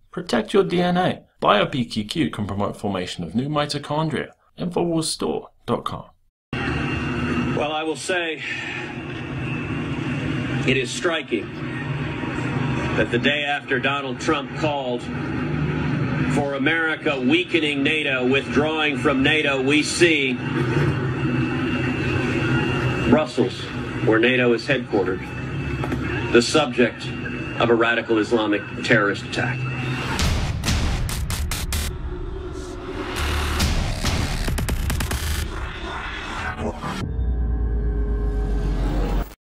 Protect your DNA. BioPQQ can promote formation of new mitochondria. Infowarsstore.com. Well, I will say it is striking that the day after Donald Trump called for America weakening NATO, withdrawing from NATO, we see Brussels, where NATO is headquartered, the subject of a radical Islamic terrorist attack.